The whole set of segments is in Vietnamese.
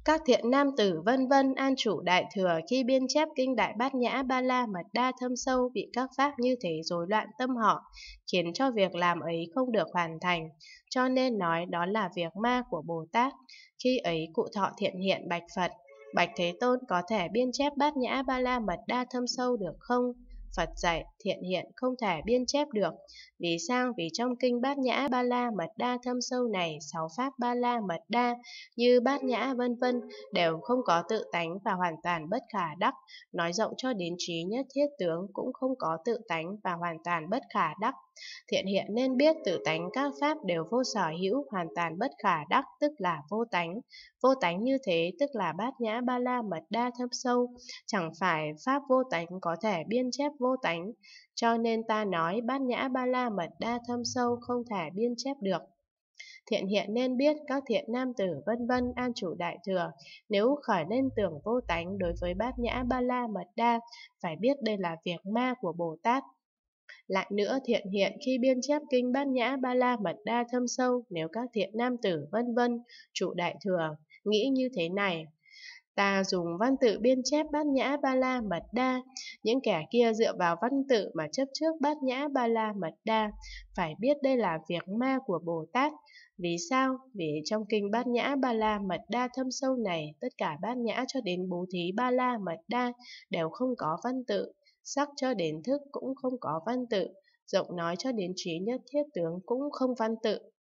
Các thiện nam tử vân vân an chủ đại thừa khi biên chép kinh Đại Bát Nhã Ba La Mật Đa thâm sâu bị các pháp như thế rối loạn tâm họ, khiến cho việc làm ấy không được hoàn thành, cho nên nói đó là việc ma của Bồ Tát. Khi ấy cụ thọ thiện hiện bạch Phật: Bạch Thế Tôn, có thể biên chép Bát Nhã Ba La Mật Đa thâm sâu được không? Phật dạy: Thiện hiện không thể biên chép được. Vì sao? Vì trong kinh Bát Nhã Ba La Mật Đa thâm sâu này, 6 pháp Ba La Mật Đa như Bát Nhã vân vân đều không có tự tánh và hoàn toàn bất khả đắc. Nói rộng cho đến trí nhất thiết tướng cũng không có tự tánh và hoàn toàn bất khả đắc. Thiện hiện nên biết tự tánh các pháp đều vô sở hữu, hoàn toàn bất khả đắc, tức là vô tánh. Vô tánh như thế tức là Bát Nhã Ba La Mật Đa thâm sâu. Chẳng phải pháp vô tánh có thể biên chép vô tánh, cho nên ta nói Bát Nhã Ba La Mật Đa thâm sâu không thể biên chép được. Thiện hiện nên biết các thiện nam tử vân vân an chủ đại thừa, nếu khởi lên tưởng vô tánh đối với Bát Nhã Ba La Mật Đa, phải biết đây là việc ma của Bồ Tát. Lại nữa, thiện hiện khi biên chép kinh Bát Nhã Ba La Mật Đa thâm sâu, nếu các thiện nam tử vân vân trụ đại thừa nghĩ như thế này: ta dùng văn tự biên chép Bát Nhã Ba La Mật Đa, những kẻ kia dựa vào văn tự mà chấp trước Bát Nhã Ba La Mật Đa, phải biết đây là việc ma của Bồ Tát. Vì sao? Vì trong kinh Bát Nhã Ba La Mật Đa thâm sâu này, tất cả Bát Nhã cho đến Bố Thí Ba La Mật Đa đều không có văn tự, sắc cho đến thức cũng không có văn tự, rộng nói cho đến trí nhất thiết tướng cũng không văn tự.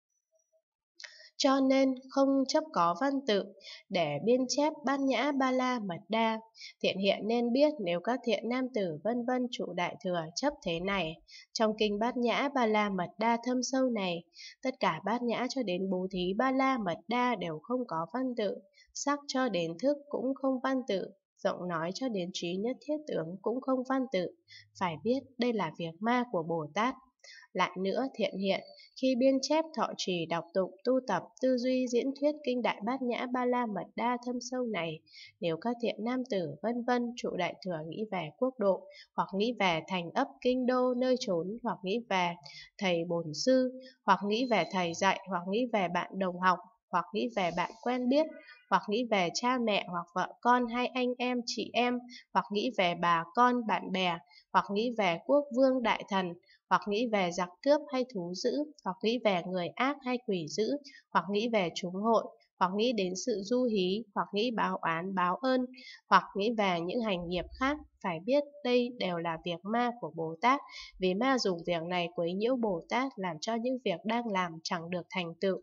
Cho nên không chấp có văn tự để biên chép Bát Nhã Ba La Mật Đa. Thiện hiện nên biết nếu các thiện nam tử vân vân trụ đại thừa chấp thế này, trong kinh Bát Nhã Ba La Mật Đa thâm sâu này, tất cả Bát Nhã cho đến Bố Thí Ba La Mật Đa đều không có văn tự, sắc cho đến thức cũng không văn tự, rộng nói cho đến trí nhất thiết tướng cũng không văn tự, phải biết đây là việc ma của Bồ Tát. Lại nữa, thiện hiện khi biên chép thọ trì đọc tụng tu tập tư duy diễn thuyết kinh Đại Bát Nhã Ba La Mật Đa thâm sâu này, nếu các thiện nam tử vân vân trụ đại thừa nghĩ về quốc độ, hoặc nghĩ về thành ấp kinh đô nơi trốn, hoặc nghĩ về thầy bổn sư, hoặc nghĩ về thầy dạy, hoặc nghĩ về bạn đồng học, hoặc nghĩ về bạn quen biết, hoặc nghĩ về cha mẹ hoặc vợ con hay anh em chị em, hoặc nghĩ về bà con bạn bè, hoặc nghĩ về quốc vương đại thần, hoặc nghĩ về giặc cướp hay thú dữ, hoặc nghĩ về người ác hay quỷ dữ, hoặc nghĩ về chúng hội, hoặc nghĩ đến sự du hí, hoặc nghĩ báo oán báo ơn, hoặc nghĩ về những hành nghiệp khác, phải biết đây đều là việc ma của Bồ Tát, vì ma dùng việc này quấy nhiễu Bồ Tát, làm cho những việc đang làm chẳng được thành tựu.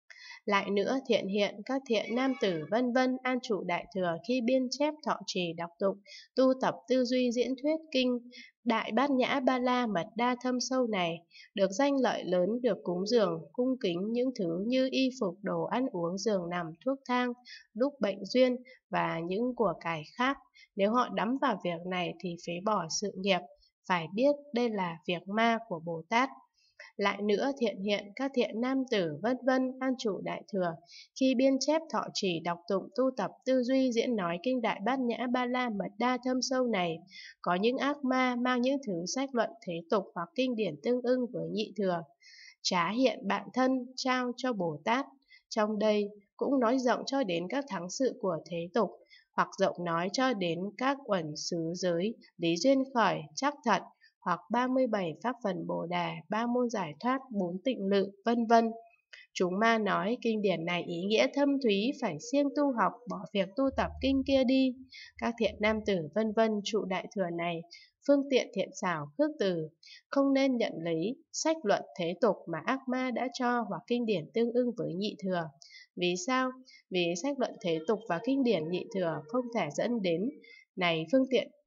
Lại nữa, thiện hiện các thiện nam tử vân vân an trụ đại thừa khi biên chép thọ trì đọc tụng tu tập tư duy diễn thuyết kinh Đại Bát Nhã Ba La Mật Đa thâm sâu này, được danh lợi lớn, được cúng dường cung kính những thứ như y phục, đồ ăn uống, giường nằm, thuốc thang lúc bệnh duyên và những của cải khác. Nếu họ đắm vào việc này thì phế bỏ sự nghiệp, phải biết đây là việc ma của Bồ Tát. Lại nữa, thiện hiện các thiện nam tử vân vân an trụ đại thừa khi biên chép thọ trì đọc tụng tu tập tư duy diễn nói kinh Đại Bát Nhã Ba La Mật Đa thâm sâu này, có những ác ma mang những thứ sách luận thế tục hoặc kinh điển tương ưng với nhị thừa, trá hiện bạn thân trao cho Bồ Tát. Trong đây cũng nói rộng cho đến các thắng sự của thế tục, hoặc rộng nói cho đến các uẩn xứ giới, lý duyên khởi, chắc thật, hoặc 37 pháp phần Bồ Đề, 3 môn giải thoát, 4 tịnh lự, vân vân. Chúng ma nói kinh điển này ý nghĩa thâm thúy, phải siêng tu học, bỏ việc tu tập kinh kia đi. Các thiện nam tử vân vân trụ đại thừa này, phương tiện thiện xảo khước từ, không nên nhận lấy sách luận thế tục mà ác ma đã cho, hoặc kinh điển tương ưng với nhị thừa. Vì sao? Vì sách luận thế tục và kinh điển nhị thừa không thể dẫn đến này phương tiện